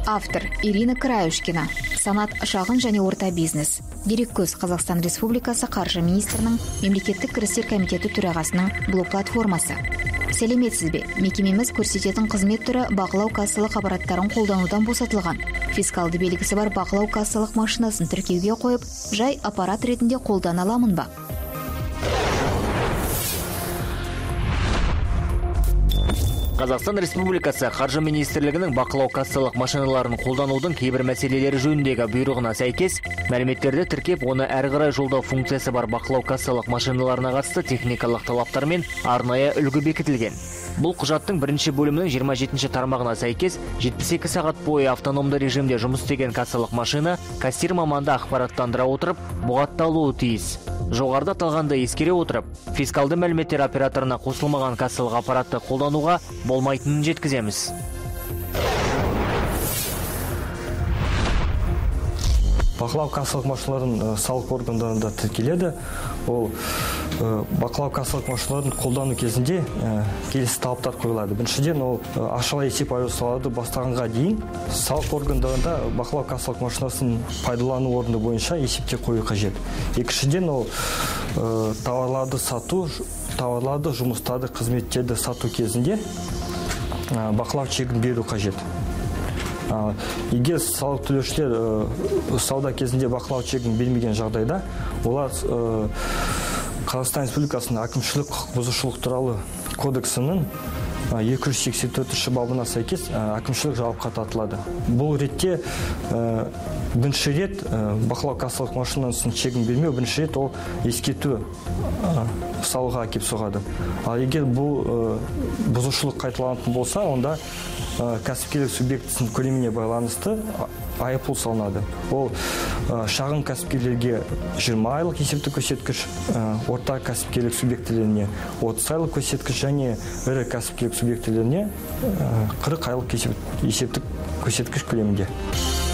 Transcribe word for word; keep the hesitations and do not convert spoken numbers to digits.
Автор Ирина Краюшкина. Санат шағын және орта бизнес. Дереккөз Қазақстан Республикасы Қаржы министрінің Мемлекеттік кірістер комитеті төрағасының блог платформасы. Сәлеметсіз бе? Мекемеміз көрсететін қызмет түрі бақылау кассалық аппараттарын қолданудан босатылған. Фискалды белгісі бар бақылау кассалық машинасын тіркеуге қойып, жай аппарат ретінде қолдана аламын ба? Қазақстан Республикасы Қаржы министрлігінің бақылау кассалық машиналарын қолданудың кейбір мәселелері жөніндегі бұйрығына сәйкес, мәліметтерді тіркеп, оны әрі қарай жолдау функциясы бар бақылау кассалық машиналарына қатысты техникалық талаптар мен арнайы үлгі бекітілген. Бұл құжаттың бірінші бөлімінің жиырма жетінші тармағына сәйкес, жетпіс екі сағат бойы автономды режимде жұмыс істеген кассалық машина кассир маманды ақпараттандыра отырып, бұғатталуы тиіс. Жоғарыда аталғанды ескере отырып, фискалды мәліметтер операторына қосылмаған кассалық аппаратты қолдануға болмайтынын жеткіземіз. Бақылау кассалық машиналарын салық органдарында тіркеледі. Ол бақылау кассалық машиналарын қолдану кезінде келесі талаптар қойылады. Біріншіден, ол ақшалай есеп айырысуларды бастағанға дейін салық органдарында бақылау кассалық машинасын пайдалану орны бойынша есепте қою қажет. Екіншіден, ол тауарларды сату, тауарларды, жұмыстарды, қызметтерді сату кезінде бақылау чегін беру қажет. Егер салық төлеушілер сауда кезінде бақылау чегін бермеген жағдайда, олар Қазақстан Республикасының әкімшілік құқық бұзушылық туралы кодексінің екі жүз сексен төртінші бабына сәйкес әкімшілік жауапқа тартылады. Бұл ретте бірінші рет бақылау кассалық машинасын чегін бермеу, бірінші рет ол ескерту салуға әкеп соғады. Ал егер бұл бұзушылық қайталанатын болса, онда кәсіпкерлік субъектісінің көлеміне байланысты айыппұл салынады. Ол шағын кәсіпкерлерге жиырма айлық есептік көрсеткіш, орта кәсіпкерлік субъектілеріне отыз айлық көрсеткіш және ірі кәсіпкерлік субъектілеріне қырық айлық есептік көрсеткіш көлемінде.